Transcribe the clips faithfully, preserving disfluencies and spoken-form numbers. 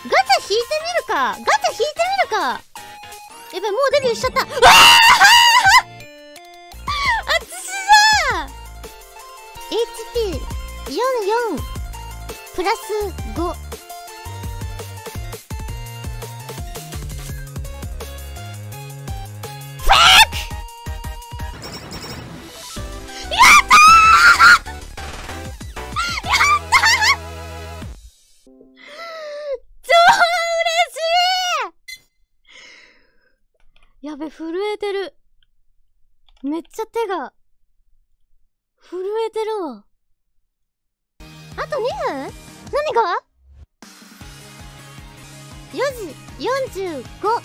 引いてみるか。ガチャ引いてみるか。やばい、もうデビューしちゃった。うわーあつしだー エイチピーよんじゅうよん プラスご。やべ、震えてる。めっちゃ手が震えてるわ。あとにふん？何が ?よじよんじゅうご。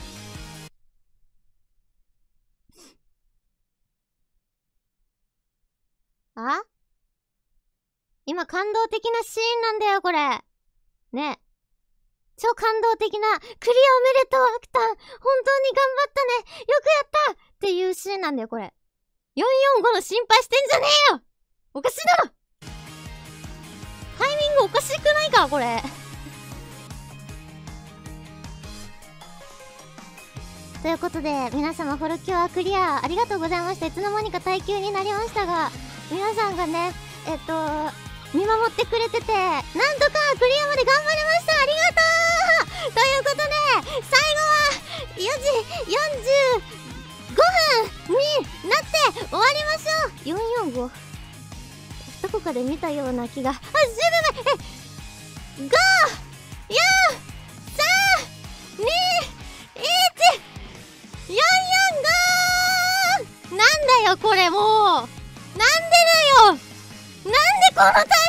あ？今感動的なシーンなんだよ、これ。ね。超感動的な、クリアおめでとう、アクタン。本当に頑張ったね。よくやったっていうシーンなんだよ、これ。よんよんごの心配してんじゃねえよ。おかしいだろ。タイミングおかしくないか、これ。ということで、皆様フォルキュアクリアありがとうございました。いつの間にか耐久になりましたが、皆さんがね、えっと、見守ってくれてて、なんとかクリアまで頑張りました。ありがとうということで、最後はよじよんじゅうごふんになって終わりましょう。よんよんご。どこかで見たような気が。あ、じゅうびょうまえ。ご、よん、さん、に、いち、よんよんご。なんだよこれもう。なんでだよ。なんでこのタイミング